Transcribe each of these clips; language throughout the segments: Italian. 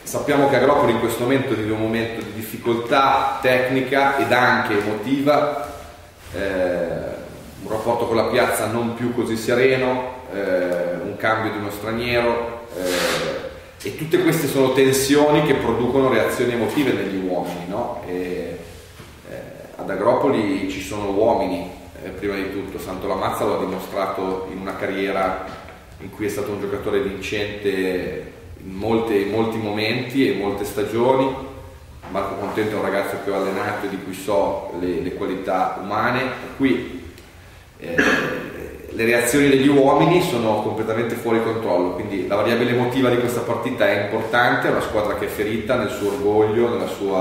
Sappiamo che Agropoli in questo momento vive un momento di difficoltà tecnica ed anche emotiva, un rapporto con la piazza non più così sereno, un cambio di uno straniero, e tutte queste sono tensioni che producono reazioni emotive negli uomini, no? Ad Agropoli ci sono uomini, prima di tutto. Santolamazza lo ha dimostrato in una carriera in cui è stato un giocatore vincente in molti momenti e in molte stagioni. Marco Contento è un ragazzo che ho allenato e di cui so le qualità umane. Qui le reazioni degli uomini sono completamente fuori controllo, quindi la variabile emotiva di questa partita è importante. È una squadra che è ferita nel suo orgoglio,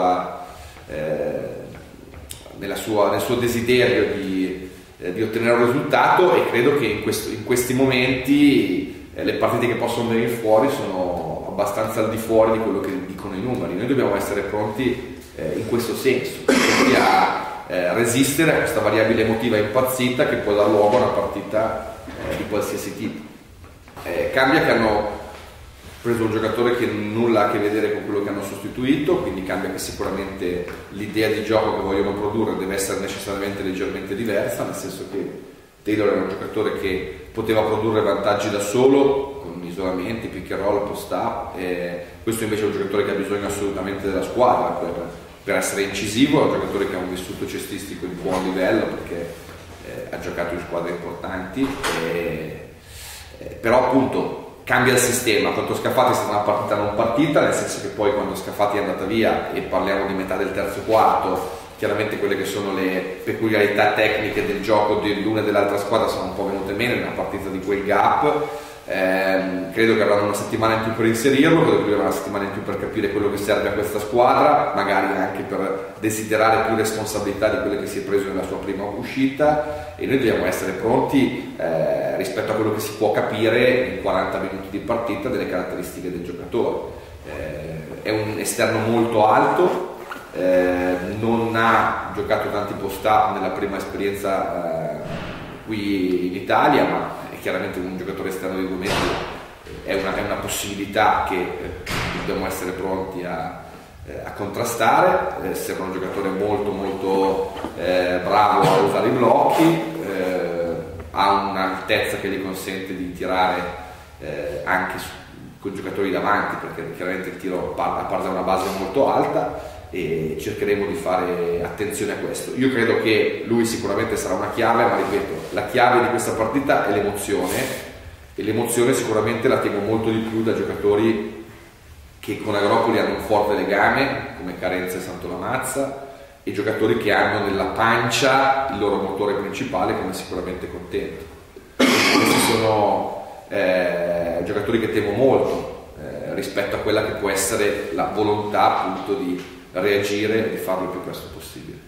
nel suo desiderio di ottenere un risultato, e credo che in questi momenti le partite che possono venire fuori sono abbastanza al di fuori di quello che dicono i numeri. Noi dobbiamo essere pronti in questo senso, quindi a resistere a questa variabile emotiva impazzita che può dar luogo a una partita di qualsiasi tipo. Cambia che hanno preso un giocatore che nulla ha a che vedere con quello che hanno sostituito, quindi cambia che sicuramente l'idea di gioco che vogliono produrre deve essere necessariamente leggermente diversa, nel senso che Taylor era un giocatore che poteva produrre vantaggi da solo, con isolamenti, pick and roll, post up, questo invece è un giocatore che ha bisogno assolutamente della squadra per essere incisivo. È un giocatore che ha un vissuto cestistico di buon livello, perché ha giocato in squadre importanti, però appunto cambia il sistema. Contro Scafati è stata una partita non partita, nel senso che poi quando Scafati è andata via, e parliamo di metà del terzo quarto, chiaramente quelle che sono le peculiarità tecniche del gioco dell'una e dell'altra squadra sono un po' venute meno in una partita di quel gap. Credo che avranno una settimana in più per inserirlo, credo che avranno una settimana in più per capire quello che serve a questa squadra, magari anche per desiderare più responsabilità di quelle che si è preso nella sua prima uscita, e noi dobbiamo essere pronti rispetto a quello che si può capire in 40 minuti di partita delle caratteristiche del giocatore. È un esterno molto alto, non ha giocato tanti post-up nella prima esperienza qui in Italia, ma è chiaramente un giocatore esterno di 2 metri, è una possibilità che dobbiamo essere pronti a contrastare. Sembra un giocatore molto bravo a usare i blocchi, ha un'altezza che gli consente di tirare anche con giocatori davanti, perché chiaramente il tiro parte da una base molto alta, e cercheremo di fare attenzione a questo. Io credo che lui sicuramente sarà una chiave, ma ripeto, la chiave di questa partita è l'emozione, e l'emozione sicuramente la tengo molto di più da giocatori che con Agropoli hanno un forte legame, come Carenza e Santolamazza, e giocatori che hanno nella pancia il loro motore principale, come sicuramente Contento. Questi sono giocatori che temo molto rispetto a quella che può essere la volontà appunto di reagire e di farlo il più presto possibile.